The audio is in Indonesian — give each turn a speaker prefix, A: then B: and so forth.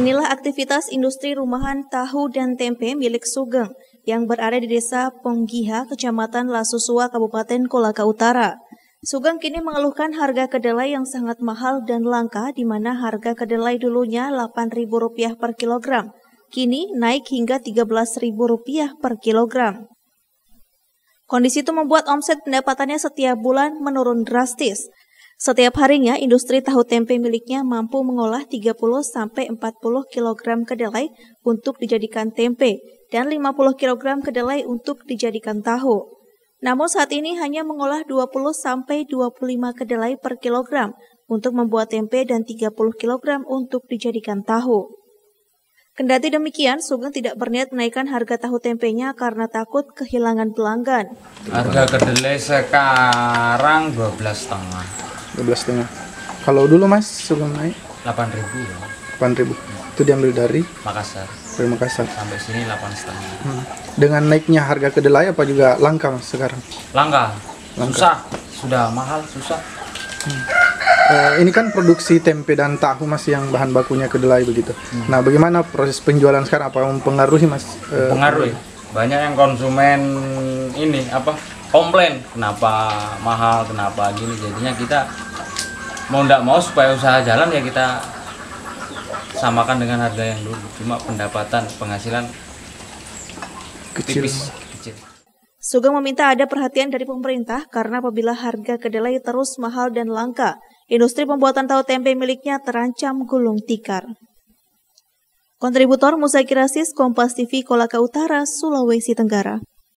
A: Inilah aktivitas industri rumahan tahu dan tempe milik Sugeng yang berada di Desa Ponggiha, Kecamatan Lasusua, Kabupaten Kolaka Utara. Sugeng kini mengeluhkan harga kedelai yang sangat mahal dan langka, di mana harga kedelai dulunya Rp8.000 per kilogram, kini naik hingga Rp13.000 per kilogram. Kondisi itu membuat omset pendapatannya setiap bulan menurun drastis. Setiap harinya, industri tahu tempe miliknya mampu mengolah 30-40 kg kedelai untuk dijadikan tempe dan 50 kg kedelai untuk dijadikan tahu. Namun saat ini hanya mengolah 20-25 kedelai per kilogram untuk membuat tempe dan 30 kg untuk dijadikan tahu. Kendati demikian, Sugeng tidak berniat menaikkan harga tahu tempenya karena takut kehilangan pelanggan.
B: Harga kedelai sekarang 12,5.
C: 12,5. Kalau dulu Mas Sugeng naik
B: 8.000.
C: 8.000. Itu diambil dari
B: Makassar.
C: Dari Makassar.
B: Sampai sini 8,5.
C: Dengan naiknya harga kedelai apa juga langka Mas sekarang?
B: Langka. Susah. Sudah mahal, susah.
C: Ini kan produksi tempe dan tahu Mas yang bahan bakunya kedelai begitu. Nah, bagaimana proses penjualan sekarang? Apa mempengaruhi Mas?
B: Pengaruhi. Banyak yang konsumen ini komplain kenapa mahal, kenapa gini. Jadinya kita mau ndak mau supaya usaha jalan ya kita samakan dengan harga yang dulu. Cuma pendapatan, penghasilan kecil.
A: Sugeng meminta ada perhatian dari pemerintah karena apabila harga kedelai terus mahal dan langka, industri pembuatan tahu tempe miliknya terancam gulung tikar. Kontributor Muzakir Aziz, Kompas TV, Kolaka Utara, Sulawesi Tenggara.